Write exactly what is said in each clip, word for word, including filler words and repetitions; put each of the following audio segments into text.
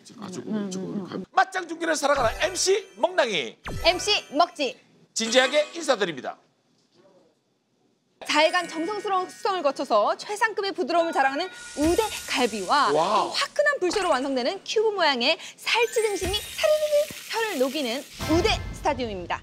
가지고 음, 음, 음. 맞짱 중계를 살아가는 엠씨 먹랑이 엠씨 먹지 진지하게 인사드립니다. 자해간 정성스러운 숙성을 거쳐서 최상급의 부드러움을 자랑하는 우대 갈비와 와우. 화끈한 불쇼로 완성되는 큐브 모양의 살치 등심이 사르르르 혀를 녹이는 우대 스타디움입니다.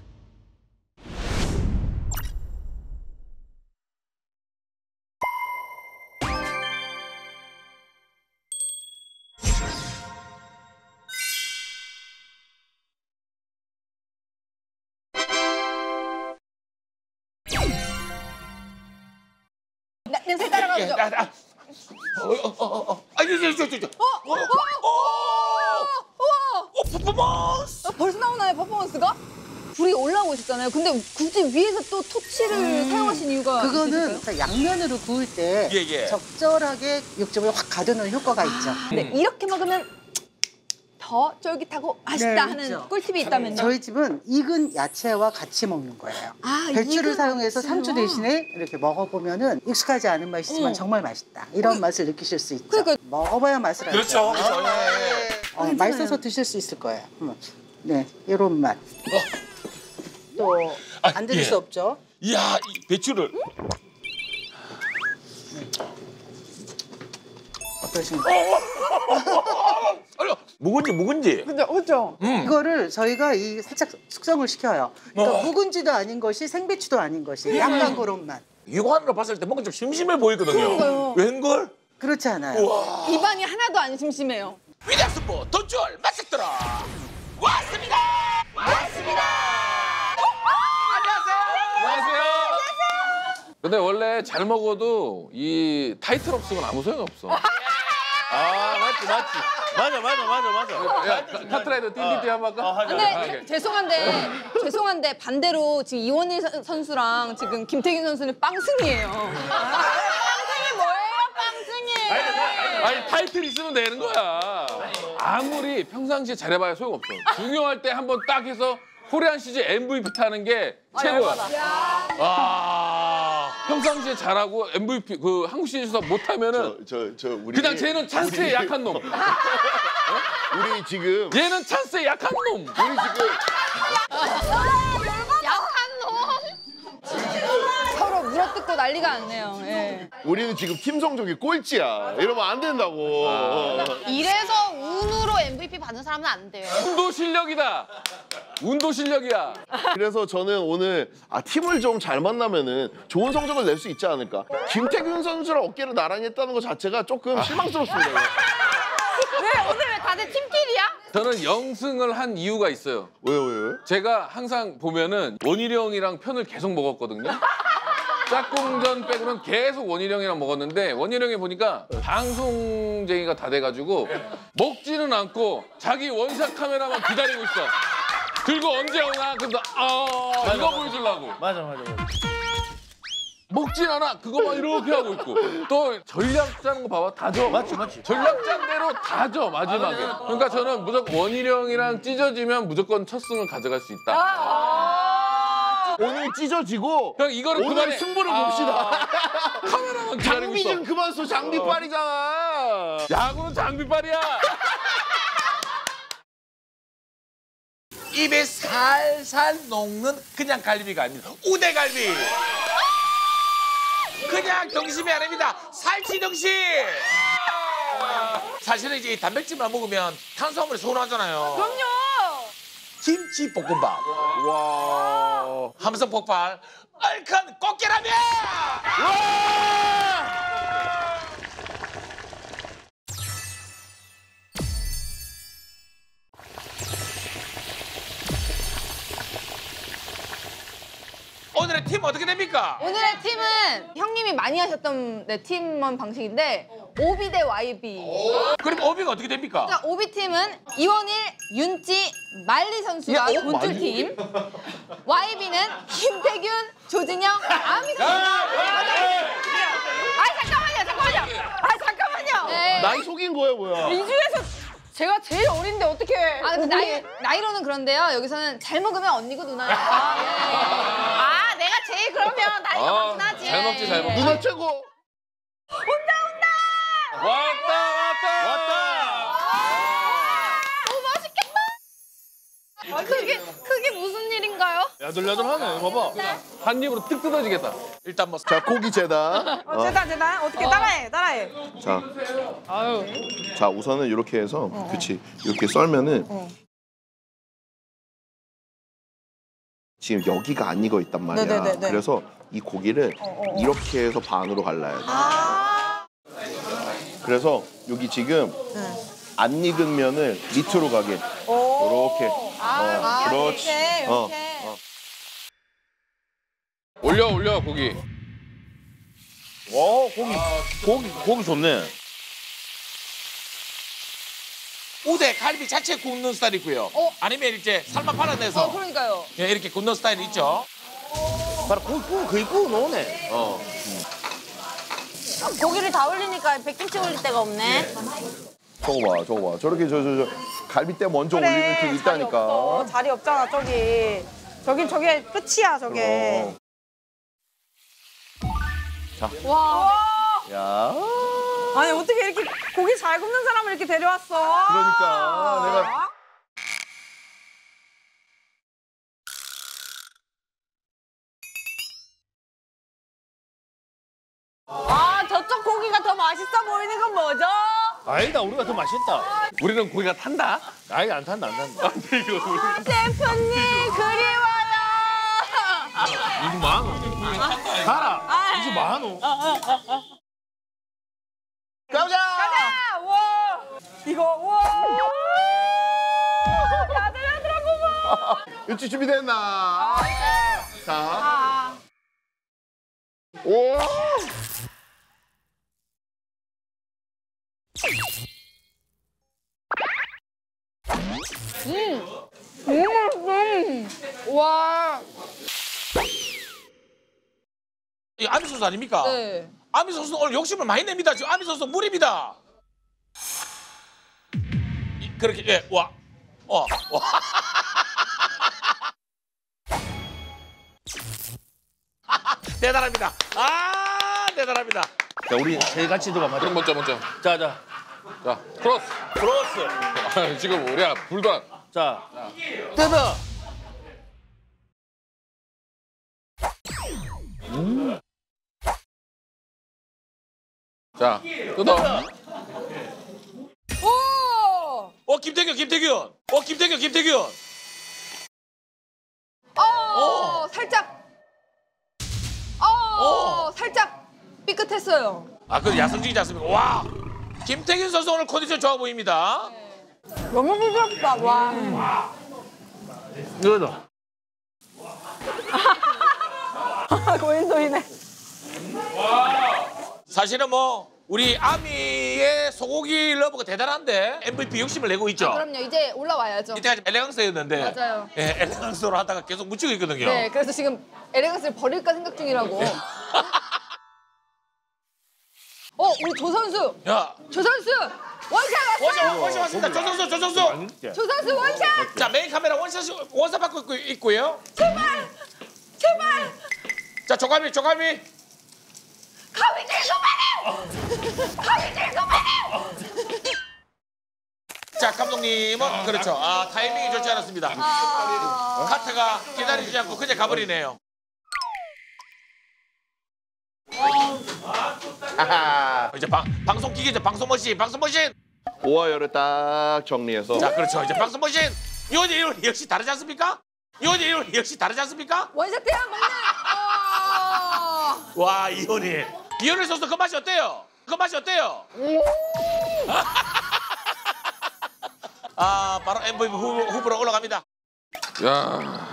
나, 냄새 따라가보죠. 아, 아. 어, 어, 어, 어. 아, 저, 저, 저, 저, 저. 어? 어? 어? 우와! 어, 퍼포먼스! 어, 벌써 나오나요, 퍼포먼스가? 불이 올라오고 있었잖아요. 근데 굳이 위에서 또 토치를 음, 사용하신 이유가 그거는 있으실까요? 양면으로 구울 때 예, 예. 적절하게 육즙을 확 가두는 효과가 있죠. 네, 음. 이렇게 먹으면 더 쫄깃하고 맛있다 네, 하는 있죠. 꿀팁이 있다면요? 저희 집은 익은 야채와 같이 먹는 거예요. 아, 배추를 익은 사용해서 야채와. 상추 대신에 이렇게 먹어보면은 익숙하지 않은 맛이지만 어. 정말 맛있다. 이런 맛을 느끼실 수 있죠. 그러니까- 먹어봐야 맛을 알죠. 그렇죠. 그렇죠. 예. 어, 맛있어서 드실 수 있을 거예요. 음. 네, 이런 맛. 또 안 아, 드릴 예. 수 없죠. 이야, 이 배추를. 어떠신가요? 아유, 묵은지, 묵은지. 그죠, 그죠. 음. 이거를 저희가 이 살짝 숙성을 시켜요. 그러니까 어. 묵은지도 아닌 것이 생배추도 아닌 것이 약간 그런 맛. 육안으로 봤을 때 뭔가 좀 심심해 보이거든요. 그러니까요. 웬걸? 그렇지 않아요. 우와. 입안이 하나도 안 심심해요. 위대한 승부 돈줄 맛있더라. 왔습니다. 왔습니다. 안녕하세요. 안녕하세요. 근데 원래 잘 먹어도 이 타이틀 없으면 아무 소용이 없어. 아 맞지 맞지 맞아 맞아 맞아 맞아. 야, 카- 카트라이더 띵띵띵 한번 할까? 근데 아, 제- 오케이. 죄송한데 죄송한데 반대로 지금 이원일 선- 선수랑 지금 김태균 선수는 빵승이에요. 빵승이 뭐예요, 빵승이? 아니 타이틀 있으면 되는 거야. 아무리 평상시에 잘해봐야 소용없어. 중요할 때 한번 딱 해서 코리안 시즌 엠브이피 타는 게 최고야. 아, 평상시에 잘하고 엠브이피 그 한국 시즌에서 못하면은 저 저 우리 그냥 쟤는 찬스에 우리- 약한 놈. 우리 지금 얘는 찬스에 약한 놈. 우리 지금 약한 놈. 서로 물어뜯고 난리가 났네요. 예. 우리는 지금 팀 성적이 꼴찌야. 이러면 안 된다고. 어. 이래서 운으로 엠브이피 받는 사람은 안 돼요. 운도 실력이다. 운도 실력이야. 그래서 저는 오늘 아 팀을 좀 잘 만나면은 좋은 성적을 낼 수 있지 않을까. 김태균 선수랑 어깨를 나란히 했다는 것 자체가 조금 실망스럽습니다. 왜 오늘 왜 다들 팀끼리야? 저는 영승을 한 이유가 있어요. 왜요 왜요? 제가 항상 보면은 원일이 형이랑 편을 계속 먹었거든요. 짝꿍전 빼고는 계속 원일이 형이랑 먹었는데 원일이 형이 보니까 방송쟁이가 다 돼가지고 먹지는 않고 자기 원샷 카메라만 기다리고 있어. 들고 언제 오나? 그래서 아 이거 보여주려고. 맞아 맞아 맞아. 먹진 않아. 그거만 이렇게 하고 있고. 또 전략 짜는 거 봐봐. 다 줘. 맞지 맞지. 전략 짠 대로 다 줘, 마지막에. 그러니까 저는 무조건 원일이 형이랑 찢어지면 무조건 첫 승을 가져갈 수 있다. 오늘 찢어지고 형 이거를 오늘 그만해. 승부를 아, 봅시다. 카메라만 기다리고 장비 있어. 좀 그만 써. 장비빨이잖아. 야구는 장비빨이야. 입에 살살 녹는 그냥 갈비가 아닙니다. 우대갈비. 그냥 등심이 아닙니다. 살치 등심. 사실은 이제 이 단백질만 먹으면 탄수화물이 소원하잖아요. 그럼요. 김치 볶음밥, 와. 함성 폭발, 얼큰 꽃게라면. 오늘의 팀 어떻게 됩니까? 오늘의 팀은 형님이 많이 하셨던 네, 팀원 방식인데 오비 대 와이비. 그럼 오비가 어떻게 됩니까? 그러니까 오비 팀은 이원일, 윤지, 말리 선수가 야, 어, 돈줄 말리? 팀. 와이비는 김태균, 조진영, 아미 선수. 아 잠깐만요, 잠깐만요. 아 잠깐만요. 네. 나이 속인 거야 뭐야? 이 중에서 제가 제일 어린데 어떻게? 아 근데 나이 나이로는 그런데요. 여기서는 잘 먹으면 언니고 누나예요. 아, 네. 아 내가 제일 그러면 나이가 아, 많긴 하지. 잘 먹지, 잘 먹지. 누나 최고. 왔다, 왔다. 왔다. 야들야들하네. 봐봐. 한 입으로 뜩 뜯어지겠다. 일단 뭐 자, 고기 재단. 어, 재단 재단 어떻게 따라해 따라해. 자, 자 우선은 이렇게 해서, 그렇지. 이렇게 썰면은 지금 여기가 안 익어 있단 말이야. 네네네네. 그래서 이 고기를 이렇게 해서 반으로 갈라야 돼. 아. 그래서 여기 지금 안 익은 면을 밑으로 가게. 이렇게. 어, 그렇지. 이렇게, 어, 이렇게. 어. 올려 올려 고기. 와 고기 고기 고기 좋네. 우대 갈비 자체 굽는 스타일 있고요. 어? 아니면 이제 삶아 팔아내서 어, 그러니까요. 예, 이렇게 굽는 스타일 있죠. 바로 고기 구워, 거의 구워 놓네. 어. 고기를 다 올리니까 백김치 올릴 데가 없네. 저거 봐, 저거 봐. 저렇게 저 저 저 갈비뼈 먼저 올리는 팁 자리 있다니까. 없어. 자리 없잖아 저기. 저긴 저게 끝이야 저게. 어. 와. 야. 아니 어떻게 이렇게 고기 잘 굽는 사람을 이렇게 데려왔어? 그러니까 내가 아 저쪽 고기가 더 맛있어 보이는 건 뭐죠? 아니다, 우리가 더 맛있다. 우리는 고기가 탄다. 아이, 안 탄다, 안 탄다. 셰프님 그리워요. 이거 많어. 가라. 이거 많어. 가자. 가자. 와 이거 와. 야들야들하고 봐. 유치 준비됐나? 자. 아. 오. 와. 이 아미 소스 아닙니까? 네. 아미 소스는 오늘 욕심을 많이 냅니다. 지금 아미 소스 물입니다. 이- 그렇게 예, 와, 어, 와. 대단합니다. 아, 대단합니다. 자, 우리 세 같이 들어가 그럼 맞아. 먼저 먼저. 자, 자. 자 크로스. 크로스. 아, 지금 우리야 불단. 자. 뜯어. 자 뜯어. 오. 어, 김태균, 김태균. 어, 김태균, 김태균. 어. 살짝. 어. 살짝 삐끗했어요. 아, 그 야성적이지 않습니까? 와, 김태균 선수 오늘 컨디션 좋아 보입니다. 너무 부드럽다 와. 이거다. 고인돌이네. 사실은 뭐 우리 아미의 소고기 러브가 대단한데 엠브이피 욕심을 내고 있죠. 그럼요. 이제 올라와야죠. 이때까지 엘레강스였는데 맞아요. 예, 엘레강스로 하다가 계속 묻히고 있거든요. 네, 그래서 지금 엘레강스를 버릴까 생각 중이라고. 어, 우리 조 선수. 야, 조 선수. 원샷 원샷 왔어요. 원샷 왔습니다. 조성수, 조성수. 조 선수 원샷. 자, 메인 카메라 원샷 원샷 받고 있고, 있고요. 제발. 제발. 자, 조가미, 조가미. 가위질 그만해. 가위질 그만해. 자, 감독님은 그렇죠. 아, 타이밍이 좋지 않았습니다. 아. 카트가 기다리지 않고 그냥 가버리네요. 하하. 이제 방, 방송 기계죠. 방송 머신, 방송 머신. 오하열을 딱 정리해서. 자, 그렇죠. 이제 방송 머신. 이원이 이원 역시 다르지 않습니까? 이원이 이원 역시 다르지 않습니까? 원샷 대한 먹는. 아. 와, 이원이. 이원이 선수 그 맛이 어때요? 그 맛이 어때요? 아, 바로 엠브이피 후, 후보로 올라갑니다. 야.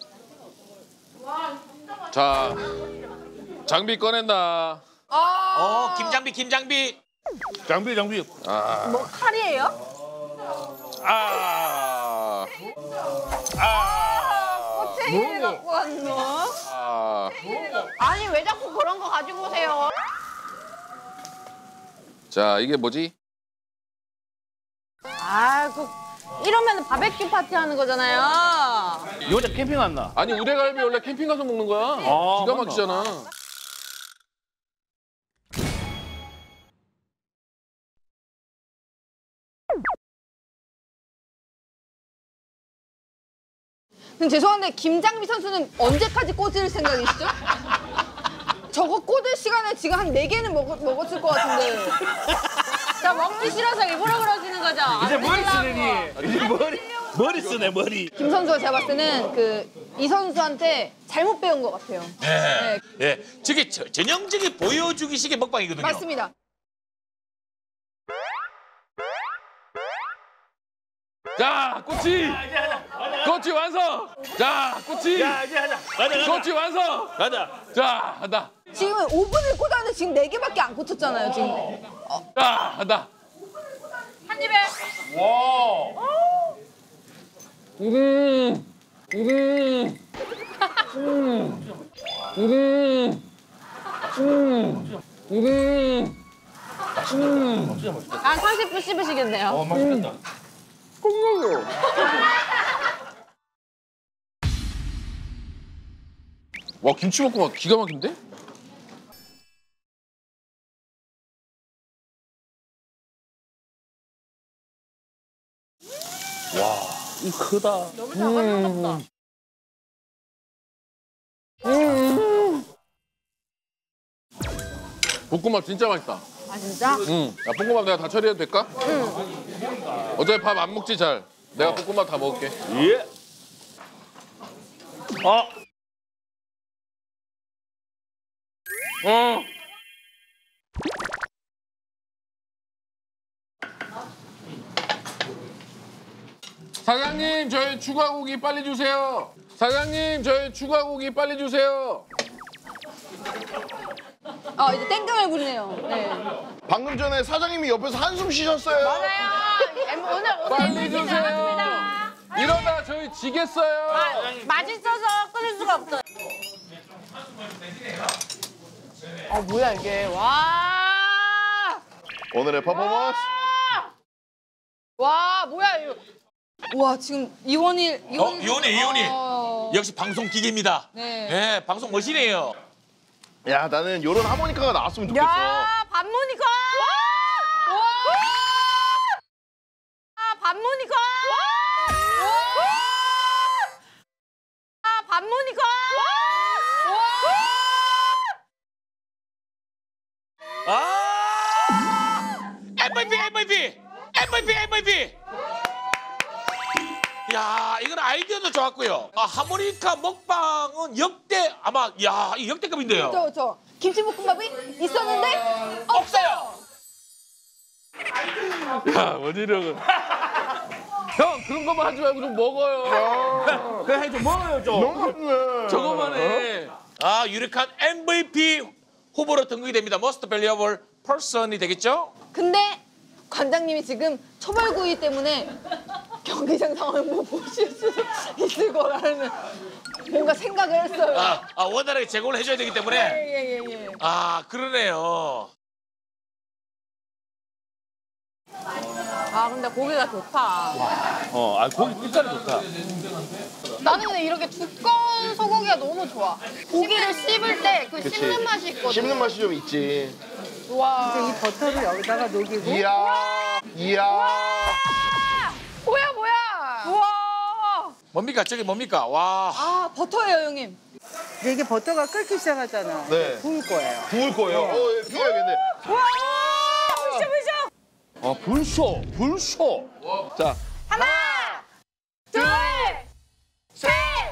자 장비 꺼낸다. 아. 어, 김장비, 김장비. 장비, 장비. 아. 뭐 칼이에요? 아. 아. 꼬챙이를 갖고 왔노? 아. 아니 왜 자꾸 그런 거 가지고 오세요? 자 이게 뭐지? 아, 그 이러면 바베큐 파티 하는 거잖아요. 여자 캠핑 왔나? 아니 우대갈비 원래 캠핑 가서 먹는 거야. 아, 기가 맞나? 막히잖아. 근데 죄송한데 김장미 선수는 언제까지 꽂을 생각이시죠? 저거 꽂을 시간에 지금 한 네 개는 먹, 먹었을 것 같은데. 자, 먹기 싫어서 일부러 그러시는 거죠? 이제 머리 쓰느니. 이제 머리 머리 쓰네 머리. 김 선수가 제가 봤을 때는 그 이 선수한테 잘못 배운 것 같아요. 네. 예, 저게 저- 전형적인 보여주기식의 먹방이거든요. 맞습니다. 자, 꼬치. 꼬치 완성. 자, 꼬치. 야 이제 하자. 가자 가자. 꼬치 완성. 가자. 자, 한다. 지금 오 분을 꽂았는데 지금 네 개밖에 안 꽂혔잖아요, 지금. 자, 한다. 한 입에. 음. 음. 음. 음. 음. 음. 한 삼십 분 씹으시겠네요. 어 맛있겠다. 와, 김치볶음밥 기가 막힌데? 이 크다. 너무 작아졌다. 볶음밥 진짜 맛있다. 아, 진짜? 응. 야, 볶음밥 내가 다 처리해도 될까? 응. 어차피 밥 안 먹지 잘. 내가 볶음밥 다 먹을게. 예. 어. 어. 사장님, 저희 추가 고기 빨리 주세요. 사장님, 저희 추가 고기 빨리 주세요. 아, 이제 땡깡을 부리네요. 네. 방금 전에 사장님이 옆에서 한숨 쉬셨어요. 맞아요. 엠- 오늘 오늘 빨리 엠비씨 주세요. 나갑니다. 이러다 저희 지겠어요. 아, 맛있어서 끊을 수가 없어. 아 뭐야 이게? 와. 오늘의 퍼포먼스. 와 뭐야 이거? 와, 지금 이원일, 어, 이원일. 이원일, 이원일. 어... 역시 방송 기계입니다. 네. 예, 방송 머신이에요. 야 나는 이런 하모니카가 나왔으면 좋겠어. 야 반모니카. 와. 와. 아 반모니카. 와. 아 반모니카. 와. 아! 엠브이피, 엠브이피! 엠브이피, 엠브이피! 야, 이건 아이디어도 좋았고요. 아, 하모니카 먹방은 역대 아마 야, 이 역대급인데요. 저, 저. 김치볶음밥이 있었는데 없어요. 야, 원희룡은. 형, 그런 것만 하지 말고 좀 먹어요. 그래 좀 먹어요 좀. 너무 맛있네. 저거만 해. 아, 유력한 엠브이피 후보로 등극이 됩니다. Most Valuable Person이 되겠죠? 근데 관장님이 지금 처벌구이 때문에 경기장 상황을 못 보실 수도 있을 거라는 뭔가 생각을 했어요. 아, 아 원활하게 제공을 해줘야 되기 때문에. 예예예. 예, 예. 아, 그러네요. 아 근데 고기가 좋다. 어, 아 고기 빛깔이 좋다. 나는 근데 이렇게 두꺼운 소고기가 너무 좋아. 고기를 씹을 때 그 씹는 맛이 있거든. 씹는 맛이 좀 있지. 와. 이제 이 버터를 여기다가 녹이고 이야, 이야. 뭐야 뭐야. 우와. 뭡니까? 저게 뭡니까? 와. 아 버터예요 형님. 이제 이게 버터가 끓기 시작하잖아. 네. 부을 거예요. 부을 거예요. 어, 예, 부어야겠네. 우와. 부셔 부셔. 아 불쇼, 불쇼. 자, 하나, 둘, 셋.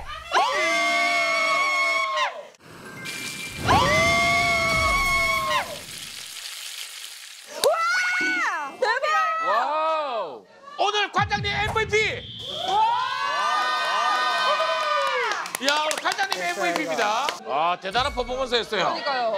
우와! 대박! 와우. 오늘 관장님 엠브이피. 야, 오늘 관장님 엠브이피입니다. 아, 대단한 퍼포먼스였어요. 그러니까요.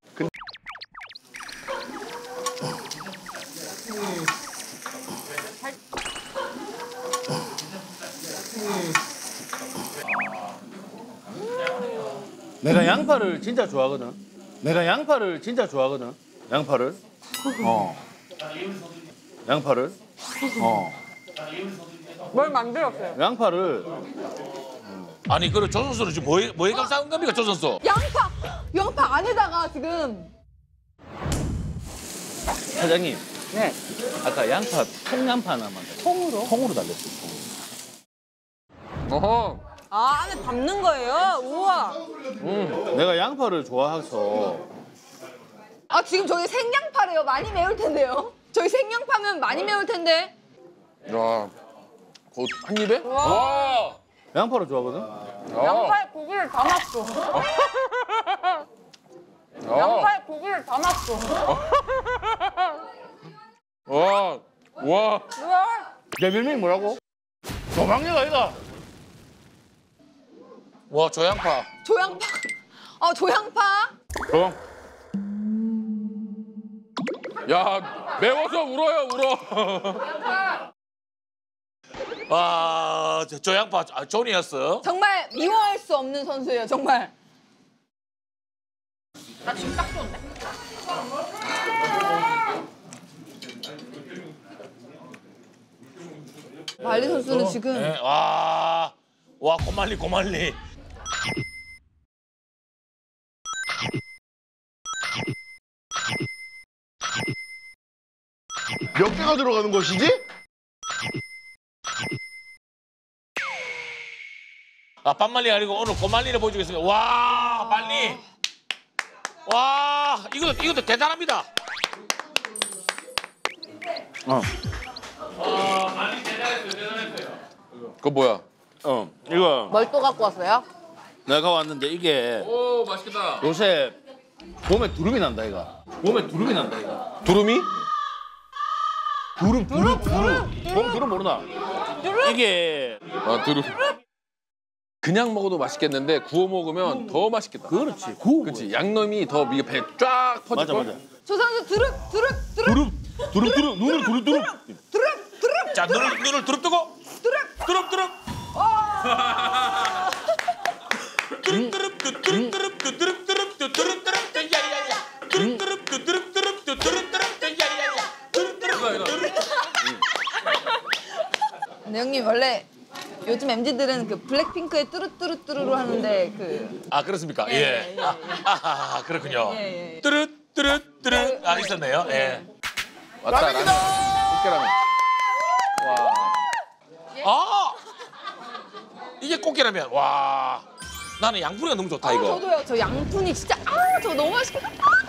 내가 양파를 진짜 좋아하거든. 내가 양파를 진짜 좋아하거든. 양파를. 어. 양파를. 어. 뭘 만들었어요? 양파를. 아니, 그럼 조 선수는 지금 뭐에, 뭐에 감사한 겁니까, 조 선수? 양파 양파 안에다가 지금 사장님, 네. 아까 양파 통양파 하나만. 통으로. 통으로 달랬어요. 통. 어허. 아, 안에 밟는 거예요? 우와. 내가 양파를 좋아해서. 아 지금 저기 생양파래요. 많이 매울 텐데요. 저희 생양파면 많이 매울 텐데. 야, 곧 한 입에? 와. 양파를 좋아하거든. 양파에 고기를 담았어. 양파에 고기를 담았어. 와, 와. 우와. 내 별명이 뭐라고? 도망내가 이거. 와 조양파. 조양파. 어 조양파. 어? 야, 매워서 울어요, 울어. 와 저- 조양파 아, 존이었어. 정말 미워할 수 없는 선수예요. 정말. 말리 선수는 지금 네, 와, 와 고말리 고말리. 몇 개가 들어가는 것이지? 아 반말리 아니고 오늘 고말리를 보여주겠습니다. 와 말리. 와 이거 이것도 대단합니다. 어. 그거 뭐야? 어. 이거 뭘 또 갖고 왔어요? 내가 왔는데 이게 오, 맛있겠다. 요새 봄에 두름이 난다 이거. 봄에 두름이 난다 이거. 두루미? 두름 두름 두름. 봄 두름 모르나? 이게 아, 두루. 그냥 먹어도 맛있겠는데 구워 먹으면 더 맛있겠다. 그렇지. 구워. 그렇지. 양념이 더 이게 배 쫙 퍼질 맞아 걸. 맞아. 조 선수 드릅 드릅 드릅 두름 두름 두름 눈을 두름 두름. 드릅 드릅 자 눈을 눈을 두릅 뜨고 드릅 두릅 두릅. 두릅 두릅 두릅 두릅 두릅 두릅 두릅 두릅 두릅 야야야. 두릅 두릅 두릅 두릅 두릅 두릅 야야야. 두릅 두릅 두릅. 네, 형님 원래 요즘 엠지들은 그 블랙핑크의 뚜루뚜루뚜루로 하는데 그 아 그렇습니까? 예, 예. 예, 예. 아, 아, 아 그렇군요. 예, 예. 뚜릇 뚜릇 뚜릇 아 있었네요. 예. 맞다. 라면. 꽃게라면. 와. 아 이게 꽃게라면 와 나는 양푼이가 너무 좋다 아, 이거. 저도요. 저 양푼이 진짜 아 저거 너무 맛있겠다.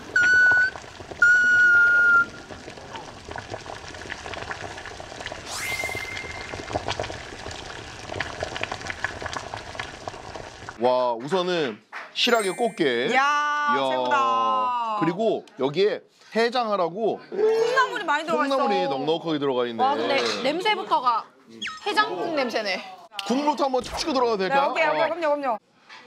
와 우선은 실하게 꽃게. 이야, 이야. 최고다. 그리고 여기에 해장하라고 콩나물이 많이 들어가 있어. 콩나물이 넉넉하게 들어가 있네. 와 근데 냄새부터가 해장국 냄새네. 국물부터 한번 툭 치고 들어가도 네, 될까요? 오케이, 오케이, 그럼요, 그럼요.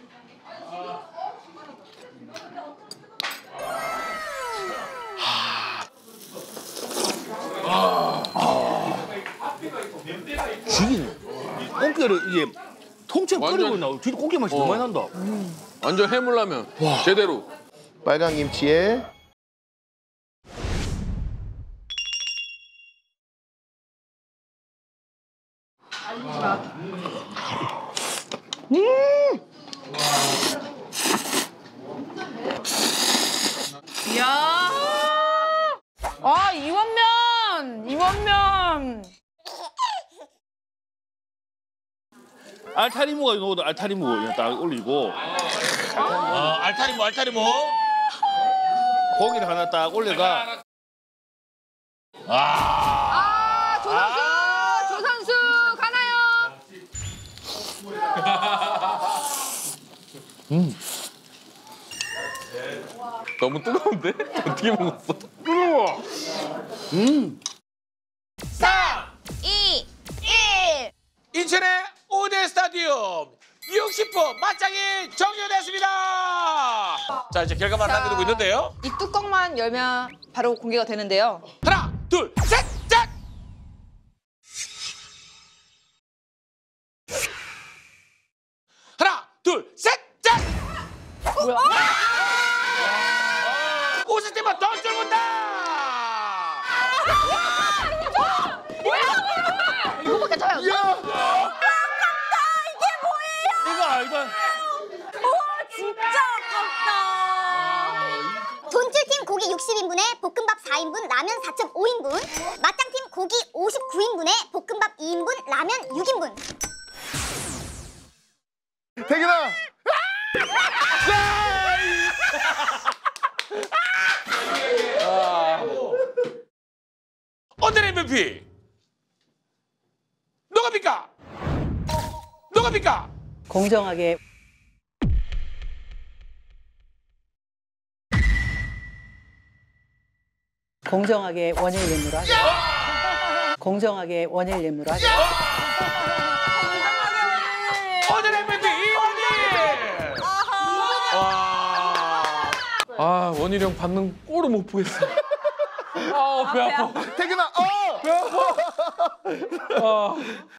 죽이네. 꽃게를 이게 통째로 완전- 끓이고 나고 진짜 꽃게 맛이 어. 너무 많이 난다. 완전 해물라면. 제대로. 빨간 김치에 이야. 아, 이원면! 이원면! 알타리무가 넣어도 알타리무 그냥 딱 올리고 어, 알타리모 알타리모. 고기를 하나 딱 올려가. 아. 아, 조 선수! 조 선수 가나요? 너무 뜨거운데? 어떻게 먹었어? 삼, 이, 일. 인천의 오대 스타디움 육십 분 맞짱이 종료됐습니다. 자 이제 결과만 자. 남겨두고 있는데요. 이 뚜껑만 열면 바로 공개가 되는데요. 하나 둘 셋 짠. 하나 둘 셋 짠. 뭐야? 웃을 때만 더 쫄문다. 이거밖에 차이 안 나? 이거 아니다. 진짜 아깝다. 돈줄팀 고기 육십 인분에 볶음밥 사 인분, 라면 사 점 오 인분. 맞짱팀 고기 오십구 인분에 볶음밥 이 인분, 라면 육 인분. 아. 오늘의 엠브이피 누굽니까? 누굽니까? 공정하게 공정하게 원일 예무를 하죠. 공정하게 원일 예무를 하죠. 오늘의 엠브이피 이원일. 와. 아 원희룡 받는 꼴을 못 보겠어. 아배 아파. 태균아, 어! 아,